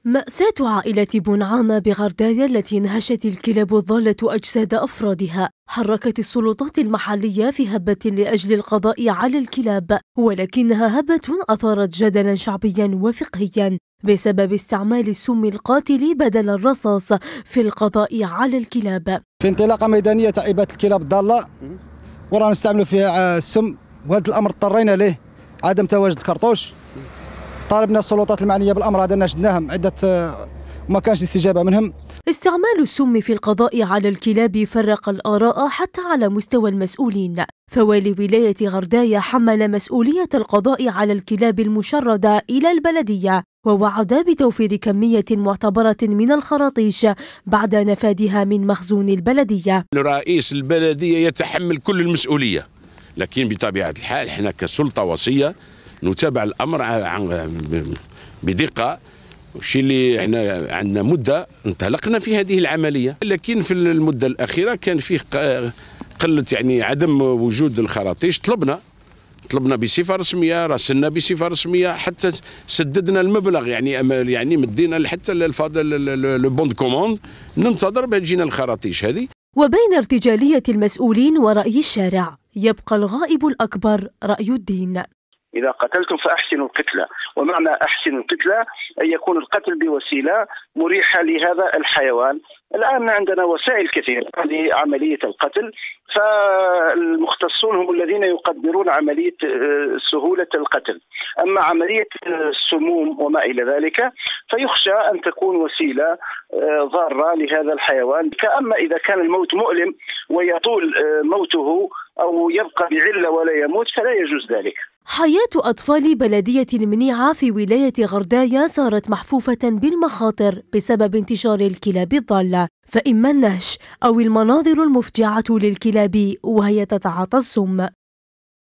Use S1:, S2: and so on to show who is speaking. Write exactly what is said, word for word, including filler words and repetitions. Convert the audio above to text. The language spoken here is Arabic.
S1: مأساة عائلة بونعامة بغرداية التي نهشت الكلاب الضالة أجساد أفرادها حركت السلطات المحلية في هبة لأجل القضاء على الكلاب، ولكنها هبة أثارت جدلا شعبيا وفقهيا بسبب استعمال السم القاتل بدل الرصاص في القضاء على الكلاب.
S2: في انطلاقة ميدانية تاع إبادة الكلاب الضالة ورانا نستعملوا فيها السم، وهذا الأمر اضطرينا له عدم تواجد الكرتوش. طالبنا السلطات المعنية بالأمر هذا، ناشدناهم عدة وما كانش استجابة منهم.
S1: استعمال السم في القضاء على الكلاب فرق الآراء حتى على مستوى المسؤولين، فوالي ولاية غرداية حمل مسؤولية القضاء على الكلاب المشردة إلى البلدية، ووعد بتوفير كمية معتبرة من الخراطيش بعد نفاذها من مخزون البلدية.
S3: رئيس البلدية يتحمل كل المسؤولية، لكن بطبيعة الحال احنا كسلطة وصية نتابع الأمر بدقة. الشيء اللي احنا عندنا مدة انطلقنا في هذه العملية، لكن في المدة الأخيرة كان فيه قلة يعني عدم وجود الخراطيش. طلبنا طلبنا بصفة رسمية، راسلنا بصفة رسمية، حتى سددنا المبلغ يعني يعني مدينا حتى لو بوند كوموند، ننتظر باه تجينا الخراطيش هذه.
S1: وبين ارتجالية المسؤولين ورأي الشارع يبقى الغائب الأكبر رأي الدين.
S4: إذا قتلتم فأحسنوا القتلى، ومعنى أحسنوا القتلى أن يكون القتل بوسيلة مريحة لهذا الحيوان. الآن عندنا وسائل كثيرة لعملية القتل، فالمختصون هم الذين يقدرون عملية سهولة القتل. أما عملية السموم وما إلى ذلك فيخشى أن تكون وسيلة ضارة لهذا الحيوان. كأما إذا كان الموت مؤلم ويطول موته أو يبقى بعلة ولا يموت فلا يجوز ذلك.
S1: حياة أطفال بلدية المنيعة في ولاية غرداية صارت محفوفة بالمخاطر بسبب انتشار الكلاب الضالة، فإما النهش أو المناظر المفجعة للكلاب وهي تتعاطى السم.